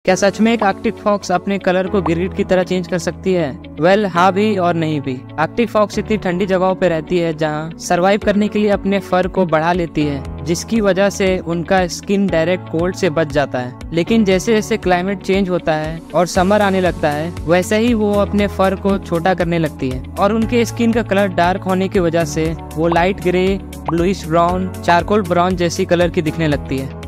क्या सच में एक आर्कटिक फॉक्स अपने कलर को गिरगिट की तरह चेंज कर सकती है? वेल, हाँ भी और नहीं भी। आर्कटिक फॉक्स इतनी ठंडी जगहों पे रहती है जहाँ सरवाइव करने के लिए अपने फर को बढ़ा लेती है, जिसकी वजह से उनका स्किन डायरेक्ट कोल्ड से बच जाता है। लेकिन जैसे जैसे क्लाइमेट चेंज होता है और समर आने लगता है, वैसे ही वो अपने फर को छोटा करने लगती है और उनके स्किन का कलर डार्क होने की वजह से वो light grey, bluish brown, charcoal brown जैसी कलर की दिखने लगती है।